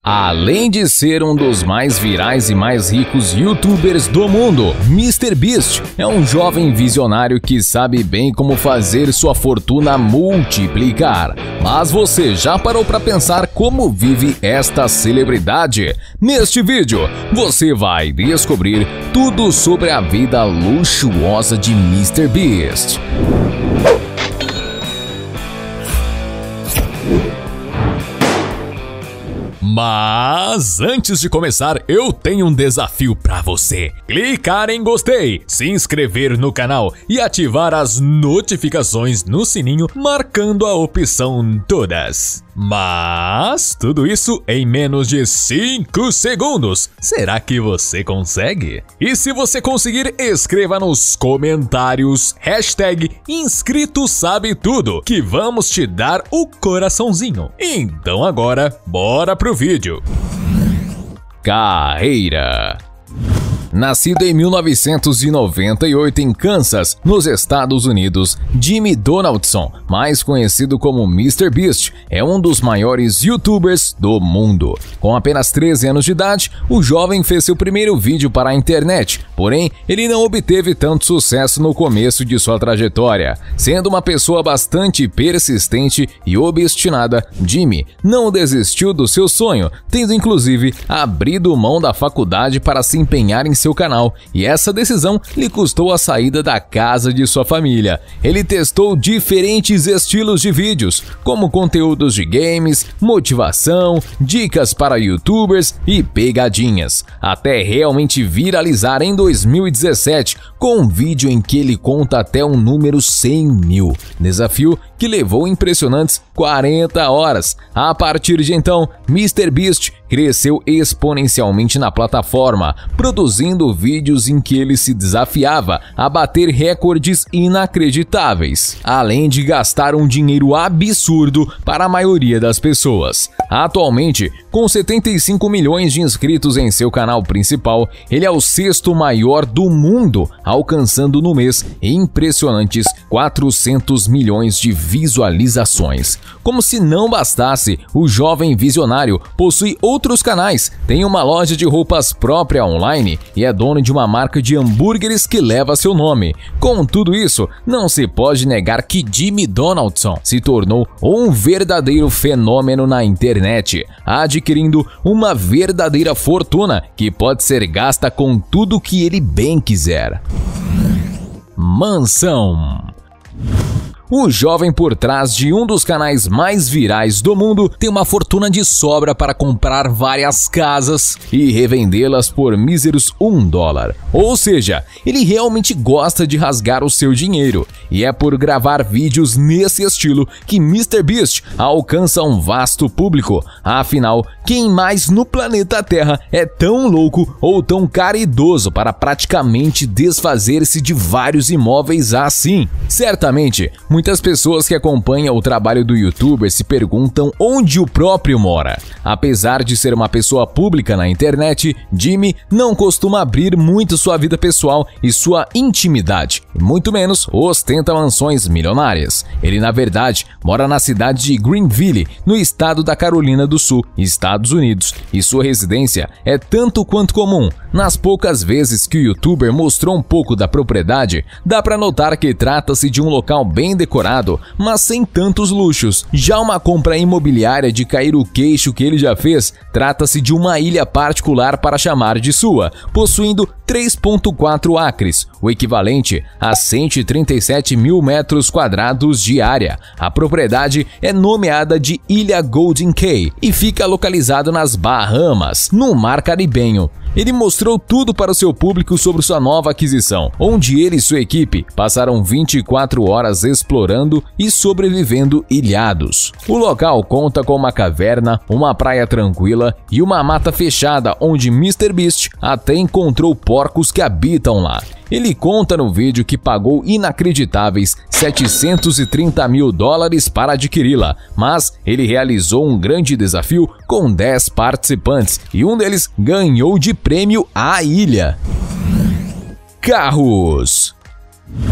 Além de ser um dos mais virais e mais ricos youtubers do mundo, MrBeast é um jovem visionário que sabe bem como fazer sua fortuna multiplicar. Mas você já parou para pensar como vive esta celebridade? Neste vídeo, você vai descobrir tudo sobre a vida luxuosa de MrBeast. Mas antes de começar, eu tenho um desafio para você. Clicar em gostei, se inscrever no canal e ativar as notificações no sininho, marcando a opção todas. Mas tudo isso em menos de 5 segundos. Será que você consegue? E se você conseguir, escreva nos comentários #InscritoSabeTudo que vamos te dar o coraçãozinho. Então agora, bora pro vídeo. Carreira. Nascido em 1998 em Kansas, nos Estados Unidos, Jimmy Donaldson, mais conhecido como MrBeast, é um dos maiores youtubers do mundo. Com apenas 13 anos de idade, o jovem fez seu primeiro vídeo para a internet, porém, ele não obteve tanto sucesso no começo de sua trajetória. Sendo uma pessoa bastante persistente e obstinada, Jimmy não desistiu do seu sonho, tendo inclusive abrido mão da faculdade para se empenhar em seu canal, e essa decisão lhe custou a saída da casa de sua família. Ele testou diferentes estilos de vídeos, como conteúdos de games, motivação, dicas para youtubers e pegadinhas, até realmente viralizar em 2017 com um vídeo em que ele conta até um número 100 mil, desafio que levou impressionantes 40 horas. A partir de então, MrBeast cresceu exponencialmente na plataforma, produzindo vídeos em que ele se desafiava a bater recordes inacreditáveis, além de gastar um dinheiro absurdo para a maioria das pessoas. Atualmente, com 75 milhões de inscritos em seu canal principal, ele é o 6º maior do mundo, alcançando no mês impressionantes 400 milhões de visualizações. Como se não bastasse, o jovem visionário possui outros canais, tem uma loja de roupas própria online e é dono de uma marca de hambúrgueres que leva seu nome. Com tudo isso, não se pode negar que Jimmy Donaldson se tornou um verdadeiro fenômeno na internet, adquirindo uma verdadeira fortuna que pode ser gasta com tudo que ele bem quiser. Mansão. O jovem por trás de um dos canais mais virais do mundo tem uma fortuna de sobra para comprar várias casas e revendê-las por míseros $1. Ou seja, ele realmente gosta de rasgar o seu dinheiro, e é por gravar vídeos nesse estilo que MrBeast alcança um vasto público. Afinal, quem mais no planeta Terra é tão louco ou tão caridoso para praticamente desfazer-se de vários imóveis assim? Certamente, muitas pessoas que acompanham o trabalho do youtuber se perguntam onde o próprio mora. Apesar de ser uma pessoa pública na internet, Jimmy não costuma abrir muito sua vida pessoal e sua intimidade, e muito menos ostenta mansões milionárias. Ele, na verdade, mora na cidade de Greenville, no estado da Carolina do Sul, Estados Unidos, e sua residência é tanto quanto comum. Nas poucas vezes que o youtuber mostrou um pouco da propriedade, dá para notar que trata-se de um local bem decorado, mas sem tantos luxos. Já uma compra imobiliária de cair o queixo que ele já fez, trata-se de uma ilha particular para chamar de sua, possuindo 3,4 acres, o equivalente a 137 mil metros quadrados de área. A propriedade é nomeada de Ilha Golden Cay e fica localizada nas Bahamas, no Mar Caribenho. Ele mostrou tudo para o seu público sobre sua nova aquisição, onde ele e sua equipe passaram 24 horas explorando e sobrevivendo ilhados. O local conta com uma caverna, uma praia tranquila e uma mata fechada onde MrBeast até encontrou porcos que habitam lá. Ele conta no vídeo que pagou inacreditáveis $730 mil para adquiri-la, mas ele realizou um grande desafio com 10 participantes e um deles ganhou de prêmio a ilha. Carros.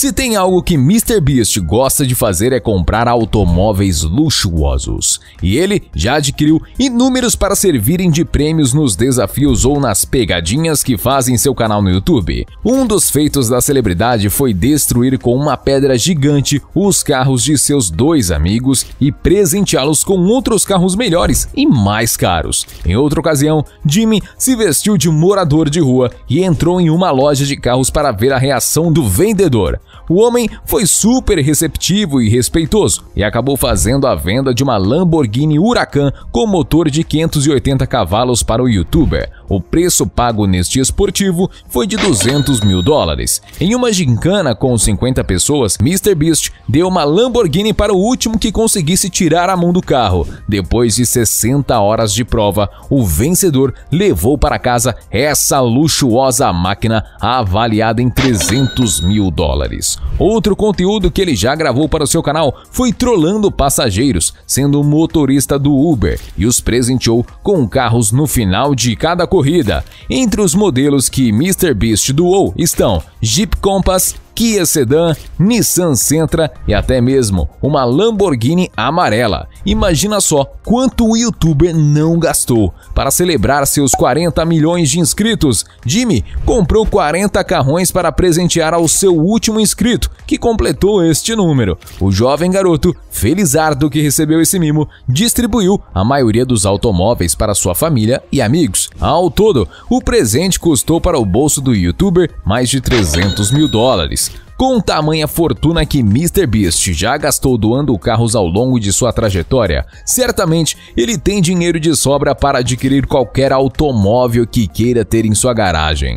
Se tem algo que MrBeast gosta de fazer é comprar automóveis luxuosos. E ele já adquiriu inúmeros para servirem de prêmios nos desafios ou nas pegadinhas que fazem seu canal no YouTube. Um dos feitos da celebridade foi destruir com uma pedra gigante os carros de seus dois amigos e presenteá-los com outros carros melhores e mais caros. Em outra ocasião, Jimmy se vestiu de morador de rua e entrou em uma loja de carros para ver a reação do vendedor. O homem foi super receptivo e respeitoso e acabou fazendo a venda de uma Lamborghini Huracan com motor de 580 cavalos para o youtuber. O preço pago neste esportivo foi de $200 mil. Em uma gincana com 50 pessoas, MrBeast deu uma Lamborghini para o último que conseguisse tirar a mão do carro. Depois de 60 horas de prova, o vencedor levou para casa essa luxuosa máquina avaliada em $300 mil. Outro conteúdo que ele já gravou para o seu canal foi trollando passageiros, sendo o motorista do Uber, e os presenteou com carros no final de cada corrida. Entre os modelos que MrBeast doou estão Jeep Compass, Kia Sedan, Nissan Sentra e até mesmo uma Lamborghini amarela. Imagina só quanto o youtuber não gastou. Para celebrar seus 40 milhões de inscritos, Jimmy comprou 40 carrões para presentear ao seu último inscrito, que completou este número. O jovem garoto, felizardo que recebeu esse mimo, distribuiu a maioria dos automóveis para sua família e amigos. Ao todo, o presente custou para o bolso do youtuber mais de $300 mil. Com tamanha fortuna que MrBeast já gastou doando carros ao longo de sua trajetória, certamente ele tem dinheiro de sobra para adquirir qualquer automóvel que queira ter em sua garagem.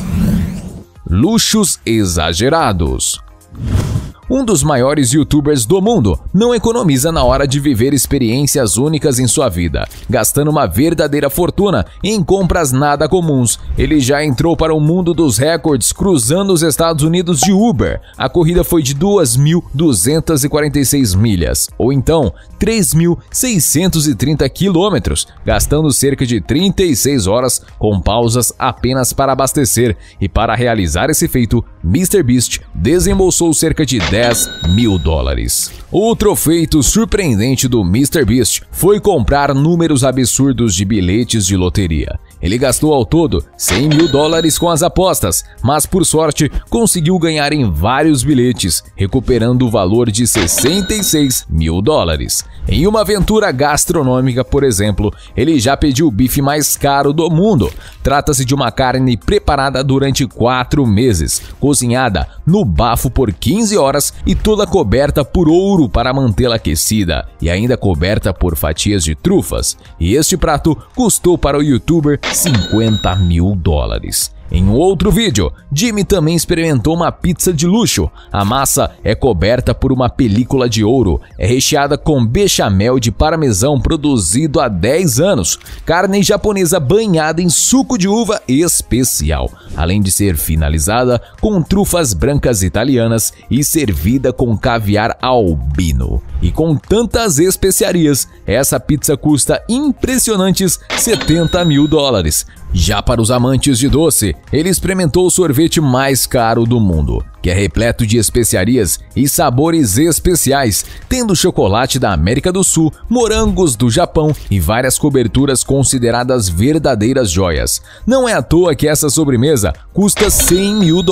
Luxos exagerados. Um dos maiores youtubers do mundo não economiza na hora de viver experiências únicas em sua vida, gastando uma verdadeira fortuna em compras nada comuns. Ele já entrou para o mundo dos recordes cruzando os Estados Unidos de Uber. A corrida foi de 2.246 milhas, ou então 3.630 quilômetros, gastando cerca de 36 horas com pausas apenas para abastecer. E para realizar esse feito, MrBeast desembolsou cerca de $10 mil. Outro feito surpreendente do MrBeast foi comprar números absurdos de bilhetes de loteria. Ele gastou ao todo $100 mil com as apostas, mas por sorte conseguiu ganhar em vários bilhetes, recuperando o valor de $66 mil. Em uma aventura gastronômica, por exemplo, ele já pediu o bife mais caro do mundo. Trata-se de uma carne preparada durante 4 meses, cozinhada no bafo por 15 horas e toda coberta por ouro para mantê-la aquecida, e ainda coberta por fatias de trufas. E este prato custou para o youtuber $50 mil. Em um outro vídeo, Jimmy também experimentou uma pizza de luxo. A massa é coberta por uma película de ouro, é recheada com bechamel de parmesão produzido há 10 anos, carne japonesa banhada em suco de uva especial, além de ser finalizada com trufas brancas italianas e servida com caviar albino. E com tantas especiarias, essa pizza custa impressionantes $70 mil. Já para os amantes de doce, ele experimentou o sorvete mais caro do mundo, que é repleto de especiarias e sabores especiais, tendo chocolate da América do Sul, morangos do Japão e várias coberturas consideradas verdadeiras joias. Não é à toa que essa sobremesa custa $100 mil.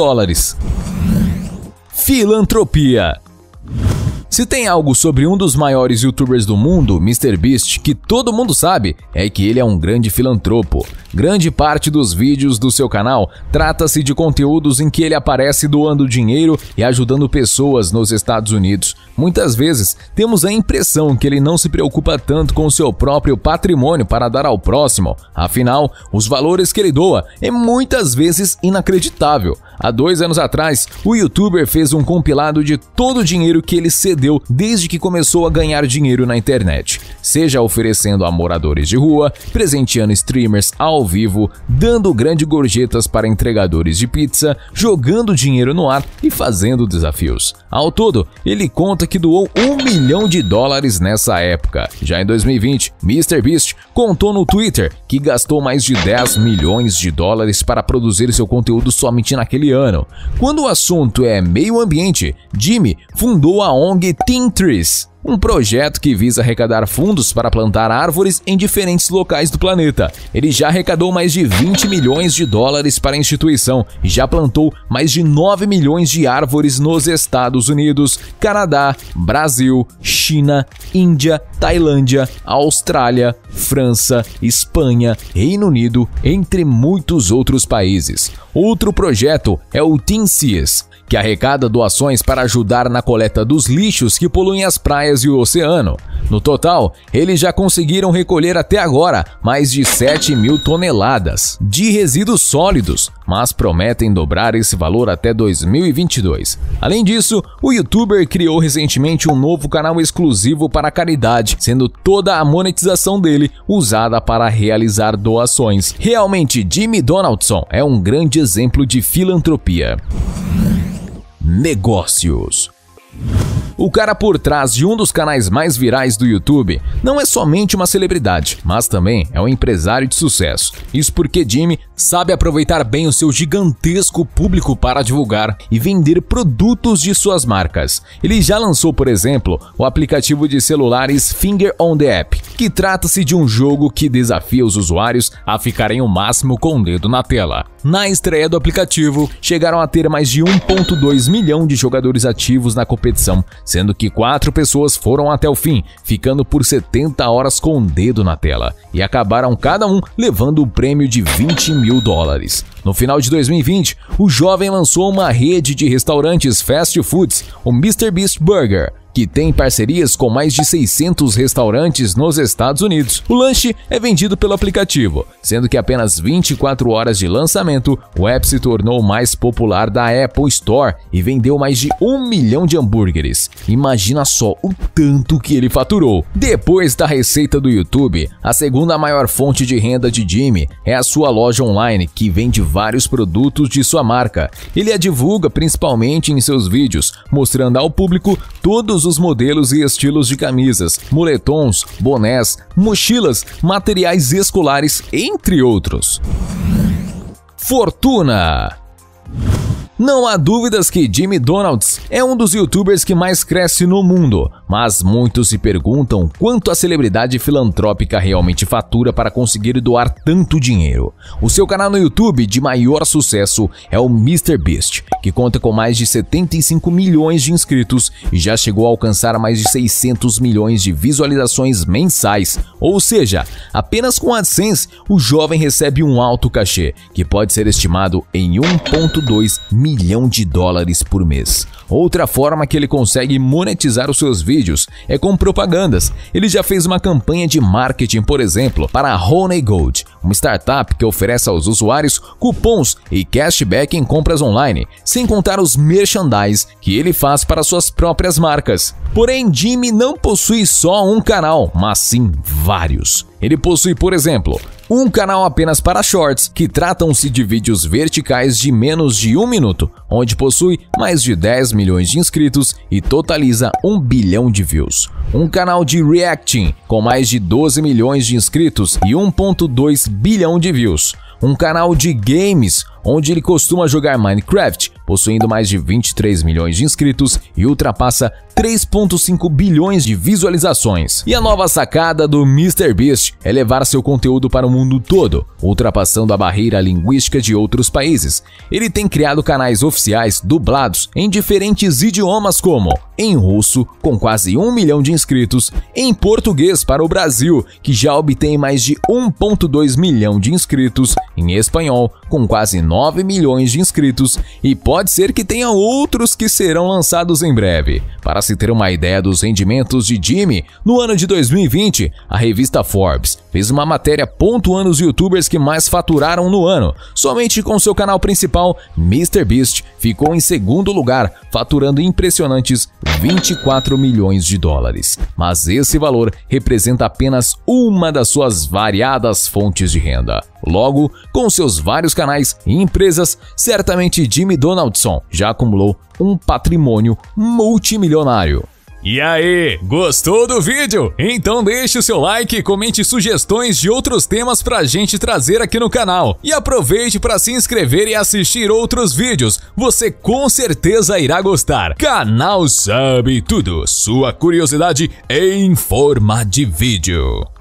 Filantropia. Se tem algo sobre um dos maiores youtubers do mundo, MrBeast, que todo mundo sabe, é que ele é um grande filantropo. Grande parte dos vídeos do seu canal trata-se de conteúdos em que ele aparece doando dinheiro e ajudando pessoas nos Estados Unidos. Muitas vezes temos a impressão que ele não se preocupa tanto com seu próprio patrimônio para dar ao próximo. Afinal, os valores que ele doa é muitas vezes inacreditável. Há 2 anos atrás, o youtuber fez um compilado de todo o dinheiro que ele cedeu desde que começou a ganhar dinheiro na internet, seja oferecendo a moradores de rua, presenteando streamers ao vivo, dando grandes gorjetas para entregadores de pizza, jogando dinheiro no ar e fazendo desafios. Ao todo, ele conta que doou $1 milhão nessa época. Já em 2020, MrBeast contou no Twitter que gastou mais de $10 milhões para produzir seu conteúdo somente naquele coreano. Quando o assunto é meio ambiente, Jimmy fundou a ONG Teen Trees, um projeto que visa arrecadar fundos para plantar árvores em diferentes locais do planeta. Ele já arrecadou mais de 20 milhões de dólares para a instituição e já plantou mais de 9 milhões de árvores nos Estados Unidos, Canadá, Brasil, China, Índia, Tailândia, Austrália, França, Espanha, Reino Unido, entre muitos outros países. Outro projeto é o Teen Seas, que arrecada doações para ajudar na coleta dos lixos que poluem as praias e o oceano. No total, eles já conseguiram recolher até agora mais de 7.000 toneladas de resíduos sólidos, mas prometem dobrar esse valor até 2022. Além disso, o youtuber criou recentemente um novo canal exclusivo para a caridade, sendo toda a monetização dele usada para realizar doações. Realmente, Jimmy Donaldson é um grande exemplo de filantropia. Negócios. O cara por trás de um dos canais mais virais do YouTube não é somente uma celebridade, mas também é um empresário de sucesso. Isso porque Jimmy sabe aproveitar bem o seu gigantesco público para divulgar e vender produtos de suas marcas. Ele já lançou, por exemplo, o aplicativo de celulares Finger on the App, que trata-se de um jogo que desafia os usuários a ficarem o máximo com o dedo na tela. Na estreia do aplicativo, chegaram a ter mais de 1,2 milhão de jogadores ativos na competição, sendo que 4 pessoas foram até o fim, ficando por 70 horas com o dedo na tela, e acabaram cada um levando o prêmio de 20 mil dólares. No final de 2020, o jovem lançou uma rede de restaurantes fast foods, o MrBeast Burger, que tem parcerias com mais de 600 restaurantes nos Estados Unidos. O lanche é vendido pelo aplicativo, sendo que apenas 24 horas de lançamento, o app se tornou o mais popular da Apple Store e vendeu mais de 1 milhão de hambúrgueres. Imagina só o tanto que ele faturou. Depois da receita do YouTube, a segunda maior fonte de renda de Jimmy é a sua loja online, que vende vários produtos de sua marca. Ele a divulga principalmente em seus vídeos, mostrando ao público todos os modelos e estilos de camisas, moletons, bonés, mochilas, materiais escolares, entre outros. Fortuna. Não há dúvidas que Jimmy Donaldson é um dos youtubers que mais cresce no mundo, mas muitos se perguntam quanto a celebridade filantrópica realmente fatura para conseguir doar tanto dinheiro. O seu canal no YouTube de maior sucesso é o MrBeast, que conta com mais de 75 milhões de inscritos e já chegou a alcançar mais de 600 milhões de visualizações mensais, ou seja, apenas com AdSense o jovem recebe um alto cachê, que pode ser estimado em 1,2 milhão de dólares por mês. Outra forma que ele consegue monetizar os seus vídeos é com propagandas. Ele já fez uma campanha de marketing, por exemplo, para a Honey Gold, uma startup que oferece aos usuários cupons e cashback em compras online, sem contar os merchandise que ele faz para suas próprias marcas. Porém, Jimmy não possui só um canal, mas sim vários. Ele possui, por exemplo, um canal apenas para shorts, que tratam-se de vídeos verticais de menos de 1 minuto, onde possui mais de 10 milhões de inscritos e totaliza 1 bilhão de views. Um canal de reacting, com mais de 12 milhões de inscritos e 1,2 bilhão de views. Um canal de games, onde ele costuma jogar Minecraft, possuindo mais de 23 milhões de inscritos e ultrapassa 3,5 bilhões de visualizações. E a nova sacada do MrBeast é levar seu conteúdo para o mundo todo, ultrapassando a barreira linguística de outros países. Ele tem criado canais oficiais dublados em diferentes idiomas, como em russo, com quase 1 milhão de inscritos, em português para o Brasil, que já obtém mais de 1,2 milhão de inscritos, em espanhol, com quase 9 milhões de inscritos, e pode ser que tenha outros que serão lançados em breve. Para se ter uma ideia dos rendimentos de Jimmy, no ano de 2020, a revista Forbes fez uma matéria pontuando os youtubers que mais faturaram no ano. Somente com seu canal principal, MrBeast ficou em segundo lugar, faturando impressionantes 24 milhões de dólares. Mas esse valor representa apenas uma das suas variadas fontes de renda. Logo, com seus vários canais e empresas, certamente Jimmy Donaldson já acumulou um patrimônio multimilionário. E aí, gostou do vídeo? Então deixe o seu like e comente sugestões de outros temas pra gente trazer aqui no canal. E aproveite para se inscrever e assistir outros vídeos, você com certeza irá gostar. Canal Sabe Tudo, sua curiosidade em forma de vídeo.